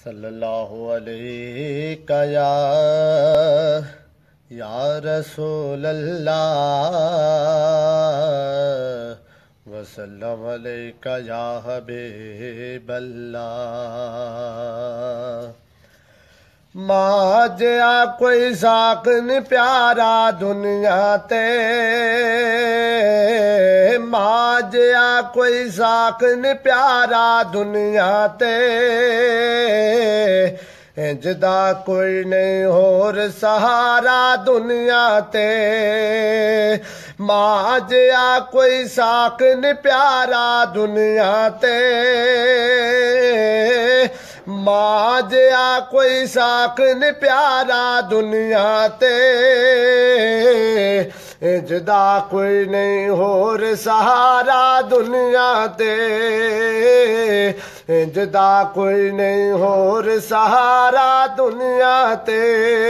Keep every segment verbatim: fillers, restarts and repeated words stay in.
सल्लल्लाहु अलैका या या रसूल अल्लाह वसल्लम अलैका या हबीब अल्लाह। मां जिया कोई साक न प्यारा दुनिया ते, मां जिया कोई साक न प्यारा दुनिया ते, इंजदा कोई नहीं होर सहारा दुनिया ते। मां जिया कोई साक न प्यारा दुनिया ते, मां जिया कोई साक न प्यारा दुनिया ते, इंजदा कोई नहीं होर सहारा दुनिया ते, इंजदा कोई नहीं होर सहारा दुनिया ते।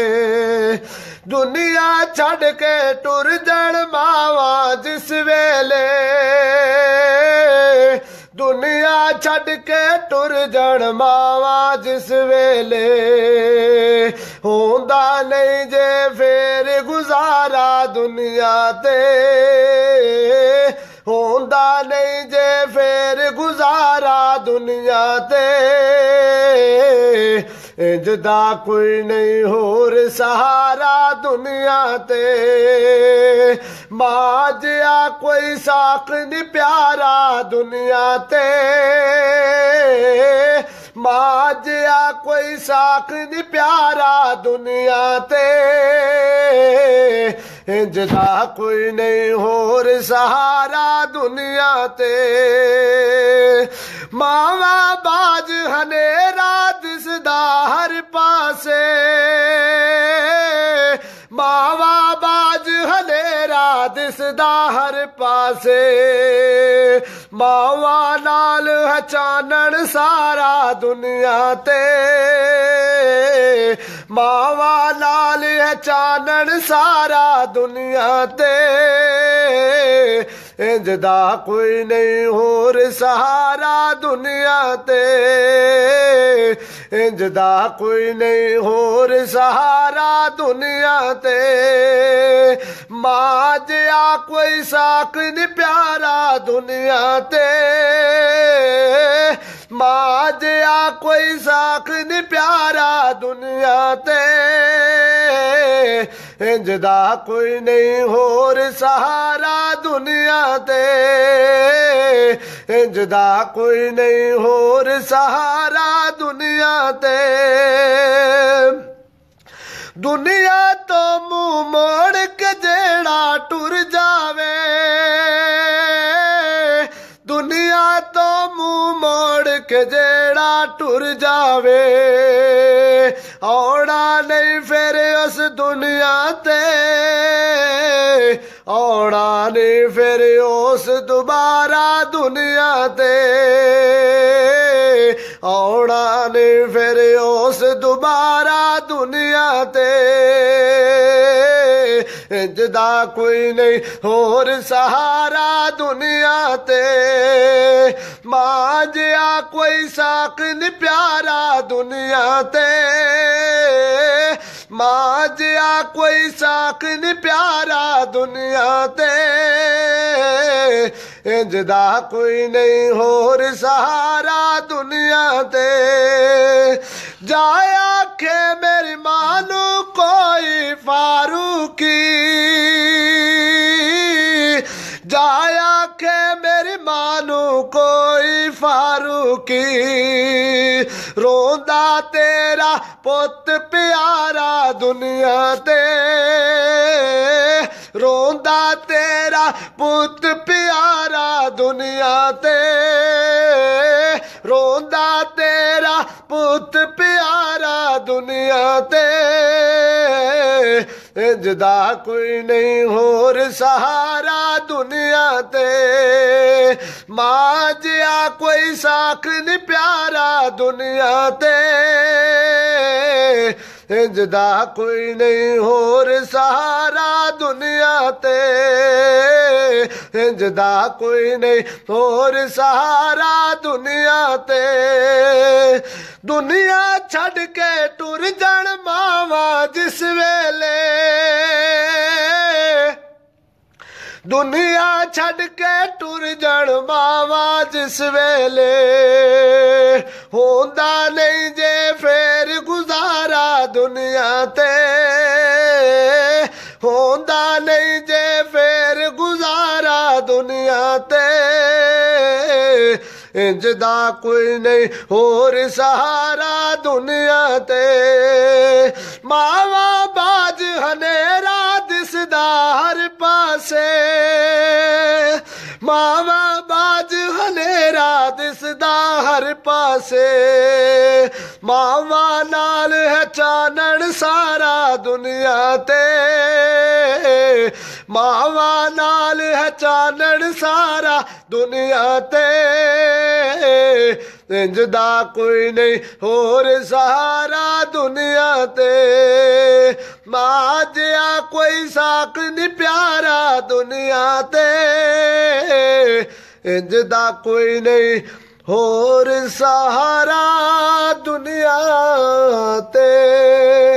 दुनिया छड़ के टुर जण मावा जिस वेले, दुनिया छड़ के टुर जण मावा जिस वेले, होंदा नहीं जे फेर गुजारा दुनिया ते, होंदा नहीं जे फेर गुजारा दुनिया ते, इंजदा कोई नहीं होर सहारा दुनिया ते। मां जिया कोई साक न प्यारा दुनिया ते, मां जिया कोई साक न प्यारा दुनिया ते, इंजदा कोई नहीं होर सहारा दुनिया ते। मावा बाज हनेरा दिसदा हर पासे, मावा बाज हनेरा दिसदा हर पासे, मावा नाल है चानण सारा दुनिया ते, मावा नाल है चानण सारा दुनिया ते, इंजदा कोई नहीं होर सहारा दुनिया ते, इंजदा कोई नहीं होर सहारा दुनिया ते। मां जिया कोई साक न प्यारा दुनिया ते, मां जिया कोई साक न प्यारा दुनिया ते, इंजदा कोई नहीं होर सहारा दुनिया ते, इंजदा कोई नहीं होर सहारा दुनिया ते। दुनिया तो मुंह मोड़ के जेड़ा टुर जावे, दुनिया तो मुंह मोड़ के जेड़ा टुर जावे, औड़ा नहीं फिर उस दुनिया ते, औड़ा नहीं फिर उस दोबारा दुनिया ते, औड़ा नहीं फिर उस दोबारा दुनिया ते, इंजदा कोई नहीं होर सहारा दुनिया ते। मां जिया कोई साक न प्यारा दुनिया ते, मां जिया कोई साक न प्यारा दुनिया ते, इंजदा कोई नहीं होर सहारा दुनिया ते। जाया के मेरी मानू कोई फारूकी, जाया के मेरी मानू कोई फारूकी, रोंदा तेरा पुत प्यारा दुनिया ते, रोंदा तेरा पुत प्यारा दुनिया ते, रोंदा तेरा पुत प्यारा दुनिया ते, इंजदा कोई नहीं होर सहारा दुनिया ते। मां जिया कोई साक न प्यारा दुनिया ते, इंजदा कोई नहीं होर सहारा दुनिया ते, इंजदा कोई नहीं होर सहारा दुनिया ते। दुनिया छड़ के टुर जान मावा जिस वेले दुनिया छड़ के टुर जान मावा जिस वेले होंदा नहीं जे फेर गुजारा दुनिया ते होंदा नहीं जे फेर गुजारा दुनिया ते इंज दा कोई नहीं होर सहारा दुनिया ते मावा बाज हनेरा दिसदा हर पासे मावा बाज हनेरा दिसदा हर पासे मावा नाल है चानन सारा दुनिया ते मावा नाल है चानन सारा दुनिया ते इंज दा कोई नहीं होर सहारा दुनिया ते मां जिया कोई साक नहीं प्यारा दुनिया ते इंज दा कोई नहीं होर सहारा दुनिया ते।